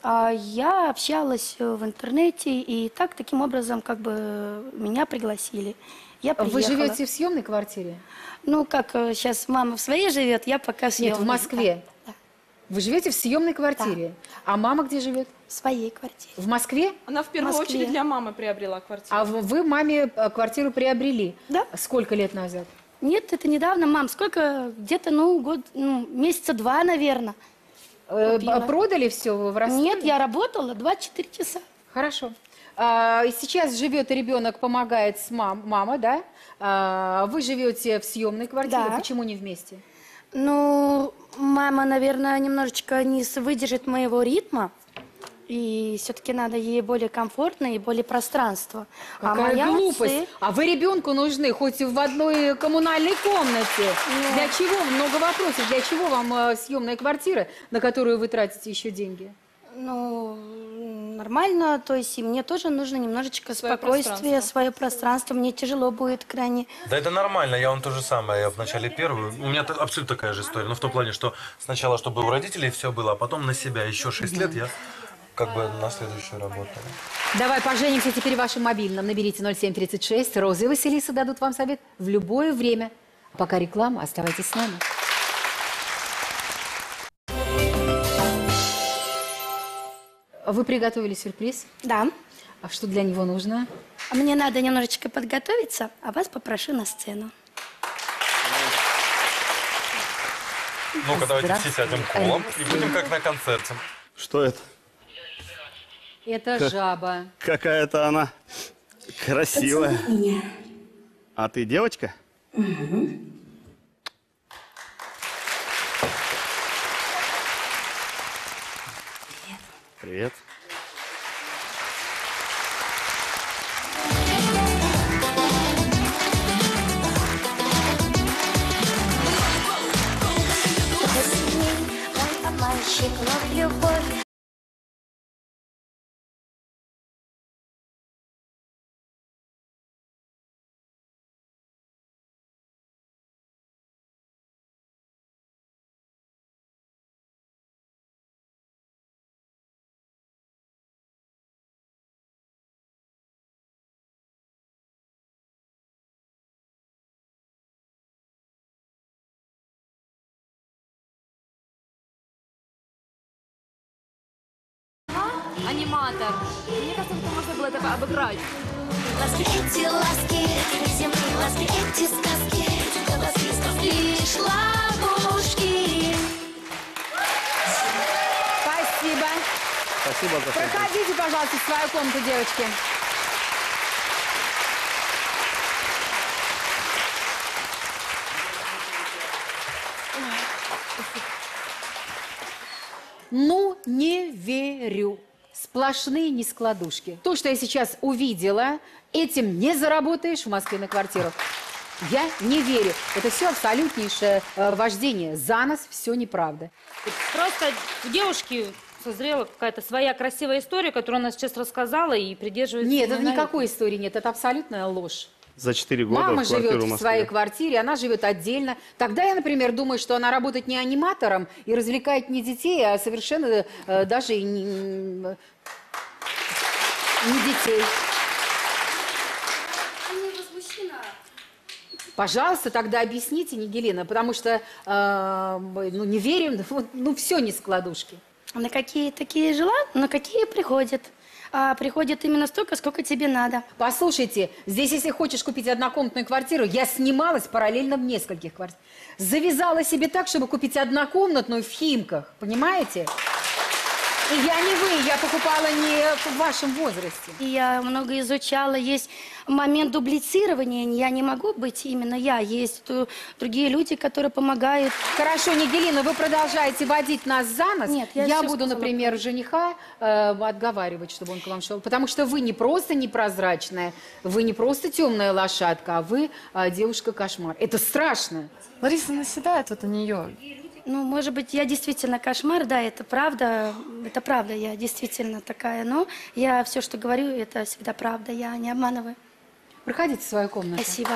Я общалась в интернете, и таким образом, как бы, меня пригласили. Я приехала. Вы живете в съемной квартире? Ну, как сейчас мама в своей живет, я пока в съемной. Нет, в Москве. Да. Вы живете в съемной квартире? А мама где живет? В своей квартире. В Москве? Она в первую Москве. очередь для мамы приобрела квартиру. А вы маме квартиру приобрели? Да. Сколько лет назад? Нет, это недавно, мам, сколько? Где-то, год, месяца 2, наверное. Купила. Продали все в Ростове? Нет, я работала 24 часа. Хорошо. И сейчас живет ребенок, помогает мама, да? Вы живете в съемной квартире, Да. почему не вместе? Ну, мама, наверное, немножечко не выдержит моего ритма. И все-таки надо ей более комфортно и более пространство. Какая а моя глупость. А вы ребенку нужны хоть и в одной коммунальной комнате. Для чего? Много вопросов. Для чего вам съемная квартира, на которую вы тратите еще деньги? Ну, нормально, то есть и мне тоже нужно немножечко спокойствия, свое пространство. Мне тяжело будет крайне. Да это нормально, я вам то же самое. Я вначале первую. У меня абсолютно такая же история. Но в том плане, что сначала, чтобы у родителей все было, а потом на себя. Еще 6 лет я как бы на следующую работал. Давай поженимся теперь в вашем мобильном. Наберите 0736. Роза и Василиса дадут вам совет в любое время. Пока реклама, оставайтесь с нами. Вы приготовили сюрприз? Да. А что для него нужно? Мне надо немножечко подготовиться, а вас попрошу на сцену. Ну-ка, давайте все сядем колом и будем как на концерте. Что это? Это жаба. Какая-то она красивая. А ты девочка? Привет. Мой обманщик, вновь любовь. Аниматор. Мне кажется, что можно было это обыграть. Ласки, эти ласки, земные ласки, эти сказки, ласки, сказки, лишь ловушки. Спасибо. Спасибо за сюрприз. Проходите, пожалуйста, в свою комнату, девочки. Ну, не верю. Сплошные нескладушки. То, что я сейчас увидела, этим не заработаешь в Москве на квартиру. Я не верю. Это все абсолютнейшее вождение. За нас все неправда. Просто у девушки созрела какая-то своя красивая история, которую она сейчас рассказала и придерживается. Нет, это именно никакой истории нет. Это абсолютная ложь. За 4 года Мама в квартиру живет в в Москве. своей квартире, она живет отдельно. Тогда я, например, думаю, что она работает не аниматором и развлекает не детей, а совершенно даже и не детей. Пожалуйста, тогда объясните, Нигелина, потому что ну, не верим, ну все не складушки. На какие такие желания, на какие приходят. А приходит именно столько, сколько тебе надо. Послушайте, здесь, если хочешь купить однокомнатную квартиру, я снималась параллельно в нескольких квартирах. Завязала себе так, чтобы купить однокомнатную в Химках, понимаете? И я не вы, я покупала не в вашем возрасте. И я много изучала, есть момент дублицирования, я не могу быть именно я, есть другие люди, которые помогают. Хорошо, Нигелина, вы продолжаете водить нас за нос. Нет, я всё буду, сказала. Например, жениха отговаривать, чтобы он к вам шел. Потому что вы не просто непрозрачная, вы не просто темная лошадка, а вы девушка-кошмар. Это страшно. Лариса наседает вот на нее. Ну, может быть, я действительно кошмар, да, это правда, я действительно такая, но я все, что говорю, это всегда правда, я не обманываю. Проходите в свою комнату. Спасибо.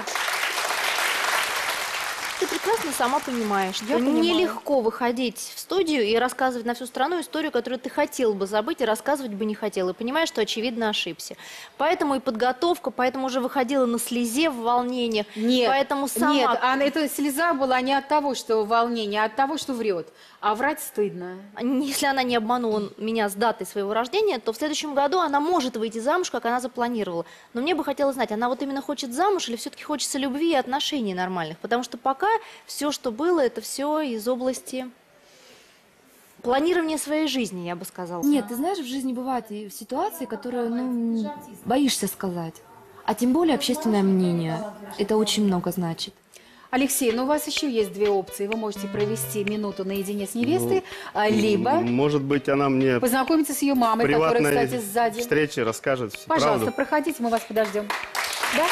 Ты прекрасно сама понимаешь, что Я понимаю. нелегко выходить в студию и рассказывать на всю страну историю, которую ты хотел бы забыть и рассказывать бы не хотел. И понимаешь, что очевидно ошибся. Поэтому и подготовка, поэтому уже выходила на слезе в волнении. Нет, поэтому сама... нет, эта слеза была не от того, что волнение, а от того, что врет. А врать стыдно. Если она не обманула меня с датой своего рождения, то в следующем году она может выйти замуж, как она запланировала. Но мне бы хотелось знать, она вот именно хочет замуж или все-таки хочется любви и отношений нормальных? Потому что пока все, что было, это все из области планирования своей жизни, я бы сказала. Нет, ты знаешь, в жизни бывают и ситуации, которые, ну, боишься сказать. А тем более общественное мнение. Это очень много значит. Алексей, ну у вас еще есть две опции. Вы можете провести минуту наедине с невестой, либо Может быть, она мне познакомиться с ее мамой, которая, приватной кстати, сзади. встрече расскажет всю Пожалуйста, правду. проходите, мы вас подождем. Да?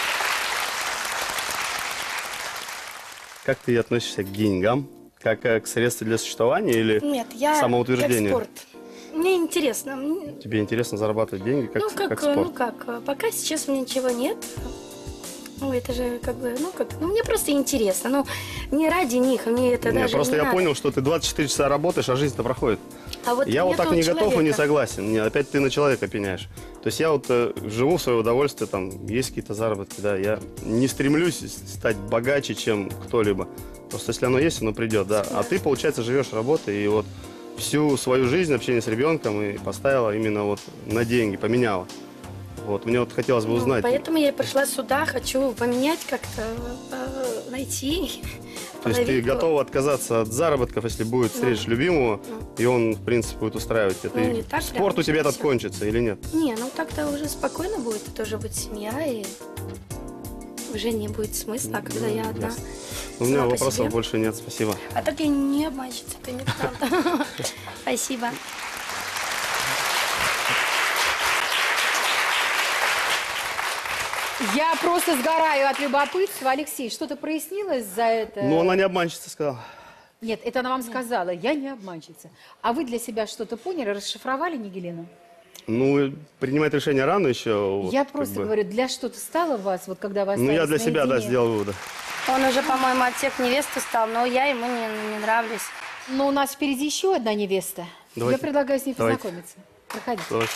Как ты относишься к деньгам? Как к средству для существования или Нет, я самоутверждение? как спорт. Мне интересно. Тебе интересно зарабатывать деньги как, как спорт? Пока сейчас у меня ничего нет. Ну, это же как бы, мне просто интересно. Ну, не ради них, мне это даже Просто не я надо. понял, что ты 24 часа работаешь, а жизнь-то проходит. А вот Я вот так нету не готов и не человека. согласен. Опять ты на человека пеняешь. То есть я вот живу в свое удовольствие, там есть какие-то заработки, да. Я не стремлюсь стать богаче, чем кто-либо. Просто если оно есть, оно придет, да. А ты, получается, живешь работой и вот всю свою жизнь, общение с ребенком и поставила именно вот на деньги, поменяла. Вот, мне вот хотелось бы узнать. Поэтому я и пришла сюда, хочу поменять как-то, найти. То есть ты готова отказаться от заработков, если будет встретишь любимого, и он, в принципе, будет устраивать тебя. Ну, не так Спорт прям у тебя этот всё. кончится или нет? Не, ну так-то уже спокойно будет, это тоже будет семья, и уже не будет смысла, когда я одна. Ясно. У меня сама по вопросов себе. больше нет, спасибо. А так я не обманщица, это неправда. Спасибо. Я просто сгораю от любопытства. Алексей, что-то прояснилось за это? Ну, она не обманщица сказала. Нет, это она вам сказала, я не обманщица. А вы для себя что-то поняли, расшифровали, Нигелина? Ну, принимать решение рано еще. вот, Я как просто бы. говорю, для что-то стало у вас, вот когда вы Ну, я остались для себя, да, наедине? сделал выводы. Он уже, по-моему, от всех невесты стал, но я ему не нравлюсь. Но у нас впереди еще одна невеста. Давайте. Я предлагаю с ней Давайте. познакомиться. Проходите. Давайте.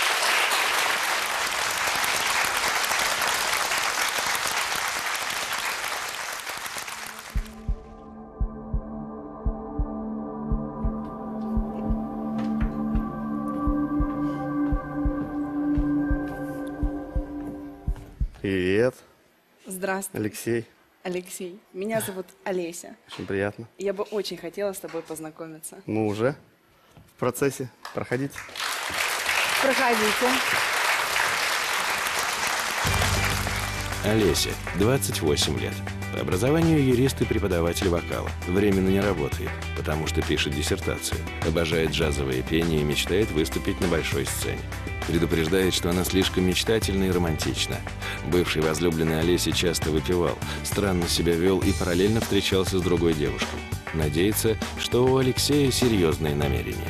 Привет, Здравствуй, Алексей. Алексей. Меня зовут Олеся. Очень приятно. Я бы очень хотела с тобой познакомиться. Мы уже в процессе. Проходите. Проходите. Олеся, 28 лет. По образованию юрист и преподаватель вокала. Временно не работает, потому что пишет диссертацию. Обожает джазовое пение и мечтает выступить на большой сцене. Предупреждает, что она слишком мечтательна и романтична. Бывший возлюбленный Олеси часто выпивал, странно себя вел и параллельно встречался с другой девушкой. Надеется, что у Алексея серьезные намерения.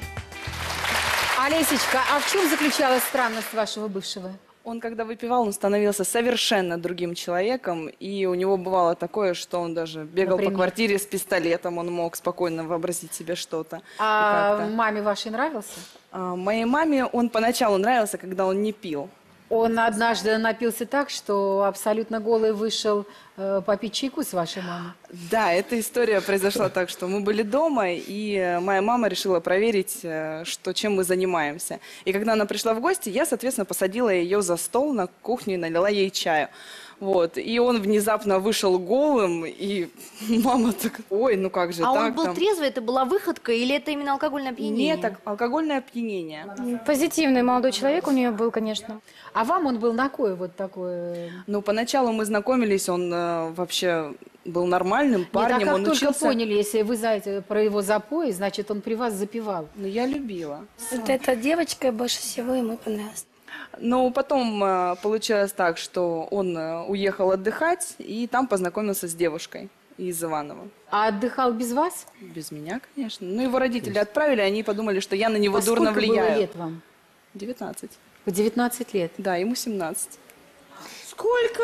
Олесечка, а в чем заключалась странность вашего бывшего? Он, когда выпивал, он становился совершенно другим человеком, и у него бывало такое, что он даже бегал по квартире с пистолетом, он мог спокойно вообразить себе что-то. А маме вашей нравился? Моей маме он поначалу нравился, когда он не пил. Он однажды напился так, что абсолютно голый вышел попить чайку с вашей мамой. Да, эта история произошла так, что мы были дома, и моя мама решила проверить, чем мы занимаемся. И когда она пришла в гости, я, соответственно, посадила ее за стол на кухню и налила ей чаю. Вот. И он внезапно вышел голым, и мама так, ой, ну как же так? А он был трезвый, это была выходка или это именно алкогольное опьянение? Нет, алкогольное опьянение. Позитивный молодой человек у нее был, конечно. А вам он был на кой вот такой? Ну, поначалу мы знакомились, он вообще был нормальным парнем. Нет, а как он только учился... поняли, если вы знаете про его запой, значит, он при вас запивал. Ну, я любила. Вот эта девочка больше всего ему понравилась. Но потом получилось так, что он уехал отдыхать, и там познакомился с девушкой из Иваново. А отдыхал без вас? Без меня, конечно. Ну, его родители отправили, они подумали, что я на него А дурно сколько влияю. было лет вам? 19. По 19 лет? Да, ему 17. Сколько?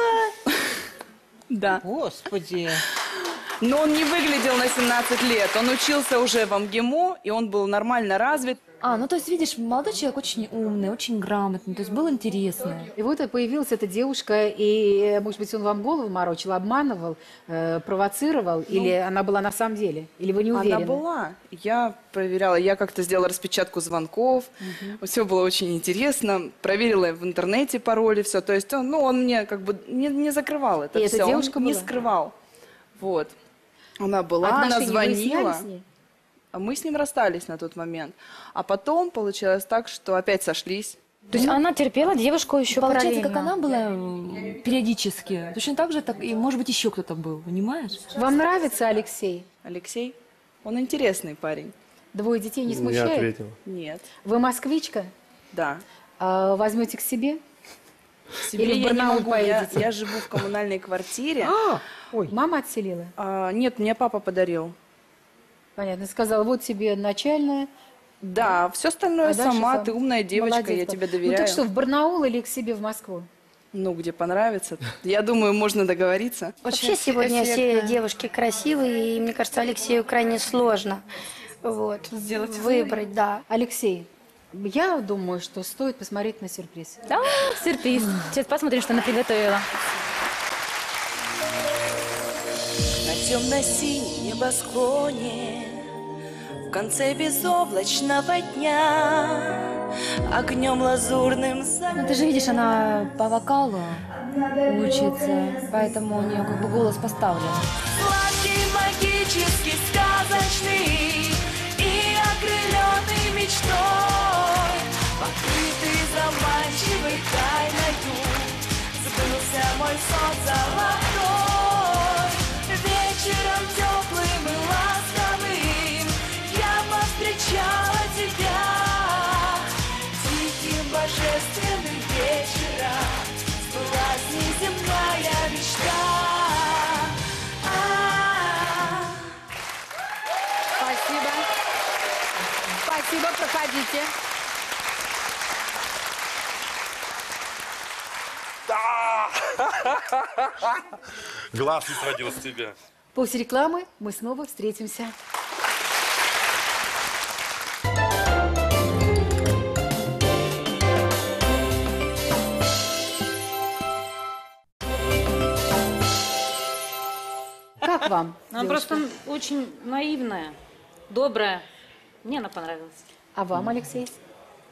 Да. Господи. Но он не выглядел на 17 лет. Он учился уже в МГИМО, и он был нормально развит. Ну то есть, видишь, молодой человек очень умный, очень грамотный, то есть был интересный. И вот и появилась эта девушка, и, может быть, он вам голову морочил, обманывал, провоцировал, или она была на самом деле? Или вы не уверены? Она была. Я проверяла, я как-то сделала распечатку звонков, все было очень интересно, проверила в интернете пароли, все. То есть он мне как бы не закрывал это и все, эта девушка он не была? скрывал. Вот. Она была, она звонила. Мы с ним расстались на тот момент. А потом получилось так, что опять сошлись. То есть она терпела девушку еще Получается, параллельно. как она была периодически, точно так же, и может быть еще кто-то был, понимаешь? Вам нравится Алексей? Алексей? Он интересный парень. Двое детей не Не смущает? ответил. Нет. Вы москвичка? Да. Возьмете к себе? Себе Или в я не Барнаул могу, поедете? я живу в коммунальной квартире. Ой, мама отселила? Нет, мне папа подарил. Понятно, сказал, вот тебе начальная. Да, все остальное сама, ты умная девочка, Молодец, я папа. тебе доверяю. Ну так что, в Барнаул или к себе в Москву? Ну, где понравится. Я думаю, можно договориться. Вообще сегодня все девушки красивые, и мне кажется, Алексею крайне сложно выбрать, да. Алексей, я думаю, что стоит посмотреть на сюрприз. Да, сюрприз. Сейчас посмотрим, что она приготовила. На темно-синем небосклоне в конце безоблачного дня огнем лазурным Ну, ты же видишь, она по вокалу учится, поэтому у нее как бы голос поставлен. сладкий, магический, сказочный и окрыленный мечтой, покрытый заманчивой тайною, сбылся мой сон золотой. Вечером теплым и ласковым я повстречала тебя, тихим божественным вечером сбылась неземная мечта. Спасибо. Спасибо, проходите. Глаз не сводил с тебя. После рекламы мы снова встретимся. Как вам? Она девушка? просто очень наивная, добрая. Мне она понравилась. А вам, Алексей?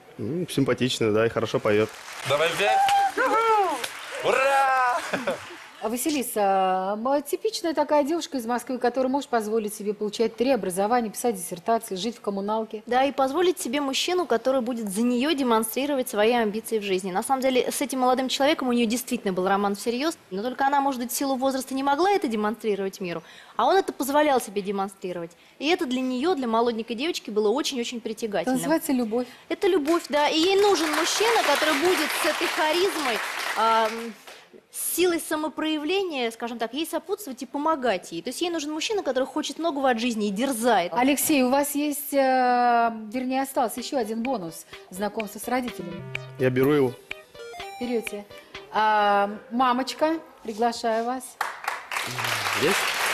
Симпатичная, да, и хорошо поет. Давай пять. Ура! Василиса, типичная такая девушка из Москвы, которая может позволить себе получать 3 образования, писать диссертации, жить в коммуналке. Да, и позволить себе мужчину, который будет за нее демонстрировать свои амбиции в жизни. На самом деле, с этим молодым человеком у нее действительно был роман всерьез, но только она, может быть, в силу возраста не могла это демонстрировать миру, а он это позволял себе демонстрировать. И это для нее, для молоденькой девочки, было очень-очень притягательно. Это называется любовь. Это любовь, да. И ей нужен мужчина, который будет с этой харизмой, с силой самопроявления, скажем так, ей сопутствовать и помогать ей. То есть ей нужен мужчина, который хочет многого от жизни и дерзает. Алексей, у вас есть, вернее, остался еще один бонус – знакомство с родителями. Я беру его. Берете. Мамочка, приглашаю вас. Есть?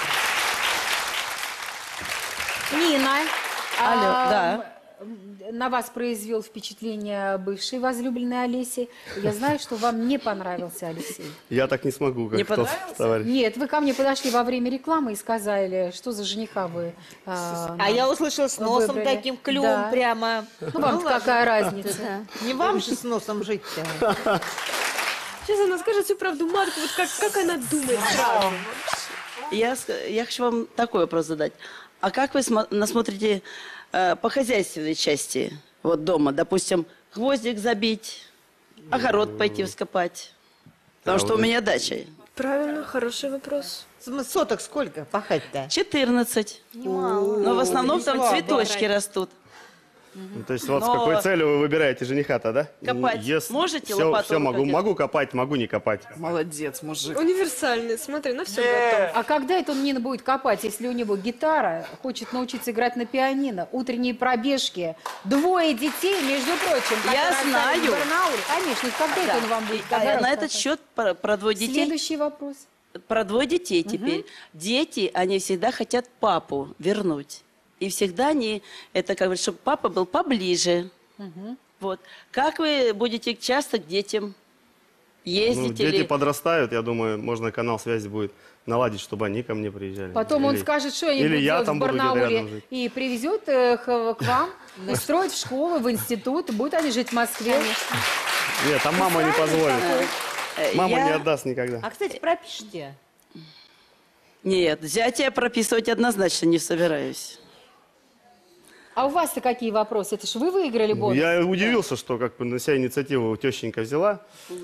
Нина. Алло, да. На вас произвел впечатление бывшей возлюбленной Олеси. Я знаю, что вам не понравился Алексей. Я так не смогу, как Не тот понравился? товарищ. Нет, вы ко мне подошли во время рекламы и сказали, что за жениха вы я услышала с носом выбрали. таким клювом Да. прямо. Ну, вам-то какая разница? Не вам же с носом жить-то. Сейчас она скажет всю правду матку, вот как она думает сразу. Я хочу вам такой вопрос задать. А как вы смотрите по хозяйственной части вот дома? Допустим, гвоздик забить, огород пойти вскопать. Потому что у меня дача. Правильно, хороший вопрос. Соток сколько пахать-то? 14. Но в основном там слабо. цветочки растут. Ну, то есть вот с Но- какой целью вы выбираете жениха-то, да? Копать можете лопатой Все могу, рукой могу копать, могу не копать. Молодец, мужик. Универсальный, смотри, на все готов. А когда это он, Нина, будет копать, если у него гитара, хочет научиться играть на пианино, утренние пробежки, 2 детей, между прочим, Я которые знаю. остались в Барнауле? Конечно, когда это он вам будет? А Когда на этот рассказать? счет про 2 детей. Следующий вопрос. Про 2 детей теперь. Дети, они всегда хотят папу вернуть. И всегда они, это как бы, чтобы папа был поближе. Вот. Как вы будете часто к детям ездить? Ну, дети или... подрастают, я думаю, можно канал связи будет наладить, чтобы они ко мне приезжали. Потом он Или- скажет, что они или будут я делать там в буду где-то Барнауле, рядом жить. и привезет к вам, устроит в школу, в институт, будут они жить в Москве. Нет, там мама не позволит. Мама Я- не отдаст никогда. А, кстати, пропишите. Нет, зятя я прописывать однозначно не собираюсь. А у вас-то какие вопросы? Это ж вы выиграли бонус? Я удивился, что как бы на себя инициативу тещенька взяла.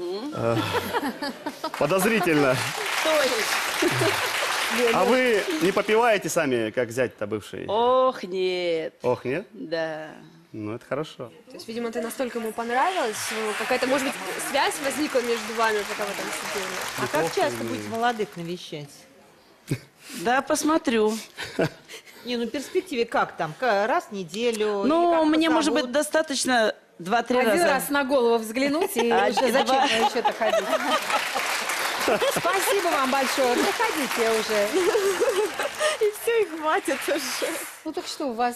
Подозрительно. А вы не попиваете сами, как зять-то бывший? Ох, нет. Ох, нет? Да. Ну, это хорошо. То есть, видимо, ты настолько ему понравилась, какая-то, может быть, связь возникла между вами, пока вы там сидели. А как часто будете молодых навещать? Да, посмотрю. Не, ну в перспективе как там? Раз в неделю? Ну, мне, может быть, достаточно 2-3 Один раза. раз на голову взглянуть, и уже зачем Два. мне еще-то ходить? Спасибо вам большое. Заходите уже. И все, и хватит уже. Ну так что, у вас,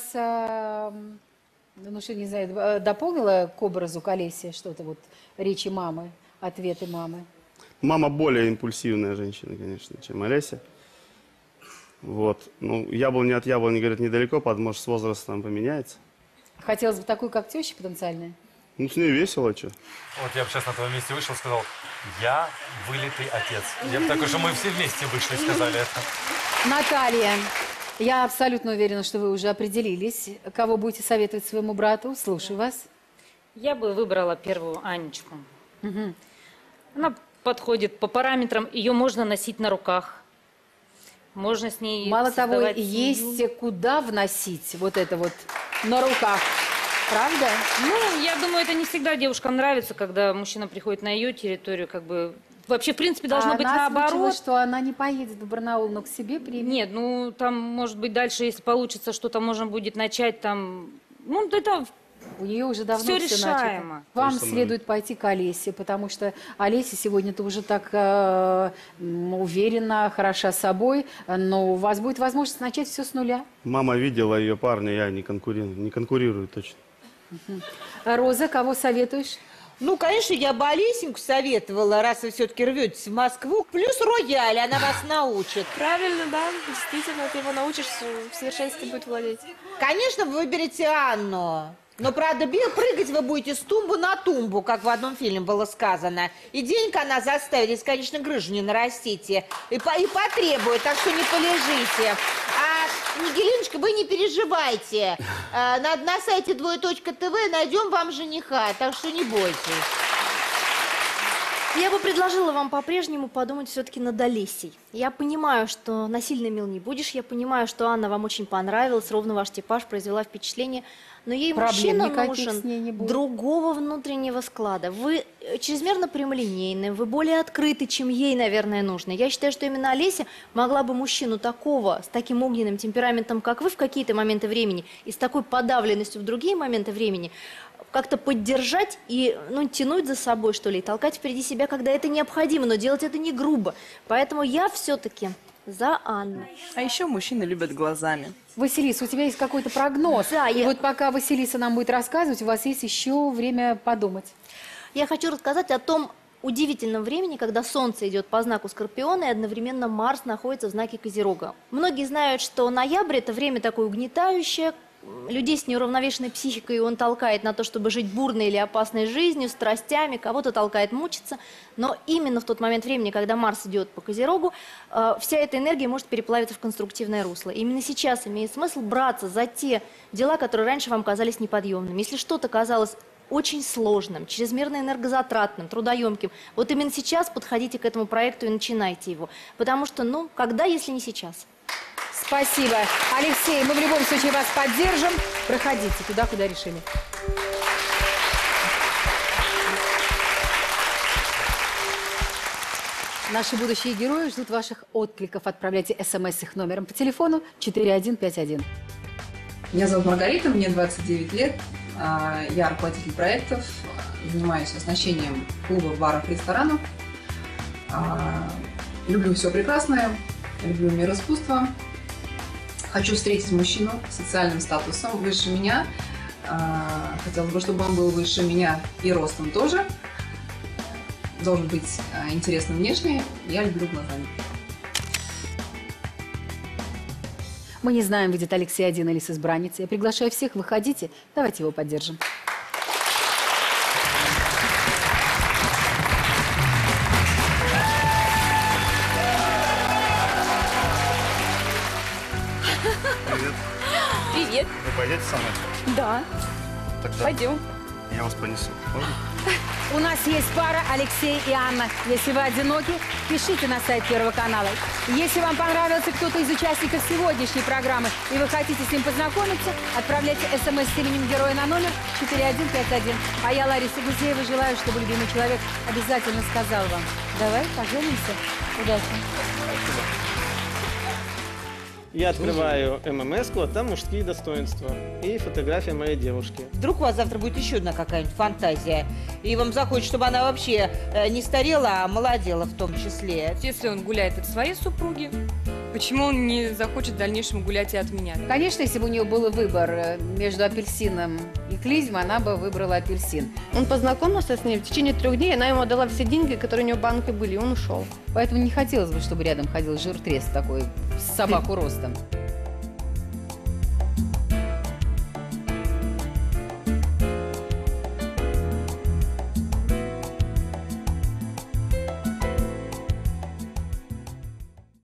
ну что, не знаю, дополнило к образу, к Олесе что-то, вот речи мамы, ответы мамы? Мама более импульсивная женщина, конечно, чем Олеся. Вот. Ну, яблони от яблони, говорят, недалеко, может, с возрастом поменяется. Хотелось бы такую, как теща потенциальная? Ну, с ней весело, что. Вот я бы сейчас на твоем месте вышел и сказал, я вылитый отец. Я бы такой, что мы все вместе вышли и сказали это. Наталья, я абсолютно уверена, что вы уже определились. Кого будете советовать своему брату? Слушаю вас. Я бы выбрала первую Анечку. Она подходит по параметрам, ее можно носить на руках. Можно с ней Мало того, создавать есть семью. куда вносить вот это вот на руках. Правда? Ну, я думаю, это не всегда девушкам нравится, когда мужчина приходит на ее территорию, как бы... Вообще, в принципе, должно быть она озвучила, наоборот. что она не поедет в Барнаул, но к себе примет. Нет, ну, там, может быть, дальше, если получится, что-то можно будет начать там... Ну, это... У нее уже давно Всё все решаемо. начато. Вам То, что мы- следует пойти к Олесе, потому что Олеся сегодня-то уже так уверена, хороша собой, но у вас будет возможность начать все с нуля. Мама видела ее парня, я не конкурирую точно. Роза, кого советуешь? Ну, конечно, я бы Олесеньку советовала, раз вы все-таки рветесь в Москву. Плюс рояль, она вас научит. Правильно, да, действительно, ты его научишь в совершенстве будет владеть. Конечно, вы выберете Анну. Но, правда, прыгать вы будете с тумбы на тумбу, как в одном фильме было сказано. И денег она заставит, если, конечно, грыжу не нарастите. И потребует, так что не полежите. А, Нигелиночка, вы не переживайте. На сайте *2.tv найдем вам жениха, так что не бойтесь. Я бы предложила вам по-прежнему подумать все-таки над Олесей. Я понимаю, что насильно мил не будешь, я понимаю, что Анна вам очень понравилась, ровно ваш типаж, произвела впечатление, но ей мужчина нужен другого внутреннего склада. Вы чрезмерно прямолинейны, вы более открыты, чем ей, наверное, нужно. Я считаю, что именно Олеся могла бы мужчину такого, с таким огненным темпераментом, как вы в какие-то моменты времени, и с такой подавленностью в другие моменты времени, как-то поддержать и, тянуть за собой, что ли, и толкать впереди себя, когда это необходимо, но делать это не грубо. Поэтому я все-таки за Анну. А еще мужчины любят глазами. Василиса, у тебя есть какой-то прогноз? Да, и вот пока Василиса нам будет рассказывать, у вас есть еще время подумать. Я хочу рассказать о том удивительном времени, когда Солнце идет по знаку Скорпиона, и одновременно Марс находится в знаке Козерога. Многие знают, что ноябрь – это время такое угнетающее, людей с неуравновешенной психикой он толкает на то, чтобы жить бурной или опасной жизнью, страстями, кого-то толкает мучиться. Но именно в тот момент времени, когда Марс идет по Козерогу, вся эта энергия может переплавиться в конструктивное русло. Именно сейчас имеет смысл браться за те дела, которые раньше вам казались неподъемными. Если что-то казалось очень сложным, чрезмерно энергозатратным, трудоемким, вот именно сейчас подходите к этому проекту и начинайте его. Потому что, когда, если не сейчас? Спасибо. Алексей, мы в любом случае вас поддержим. Проходите туда, куда решили. Наши будущие герои ждут ваших откликов. Отправляйте смс их номером по телефону 4151. Меня зовут Маргарита, мне 29 лет. Я руководитель проектов, занимаюсь оснащением клубов, баров, ресторанов. Люблю все прекрасное, люблю мир искусства. Хочу встретить мужчину с социальным статусом выше меня. Хотелось бы, чтобы он был выше меня и ростом тоже. Должен быть интересным внешне. Я люблю глазами. Мы не знаем, выйдет Алексей один или с избранницей. Я приглашаю всех, выходите, давайте его поддержим. Привет. Привет. Вы пойдете со мной? Да. Тогда Пойдем. я вас понесу. Можно? У нас есть пара Алексей и Анна. Если вы одиноки, пишите на сайт Первого канала. Если вам понравился кто-то из участников сегодняшней программы и вы хотите с ним познакомиться, отправляйте смс с именем героя на номер 4151. А я, Лариса Гузеева, желаю, чтобы любимый человек обязательно сказал вам: давай поженимся. Удачи. Я открываю ММС-ку, а там мужские достоинства и фотография моей девушки. Вдруг у вас завтра будет еще одна какая-нибудь фантазия, и вам захочется, чтобы она вообще не старела, а молодела в том числе. Если он гуляет от своей супруги, почему он не захочет в дальнейшем гулять и от меня? Конечно, если бы у нее был выбор между апельсином и клизмой, она бы выбрала апельсин. Он познакомился с ней, в течение 3 дней она ему отдала все деньги, которые у нее в банке были, и он ушел. Поэтому не хотелось бы, чтобы рядом ходил жиртрес такой, с собаку ростом.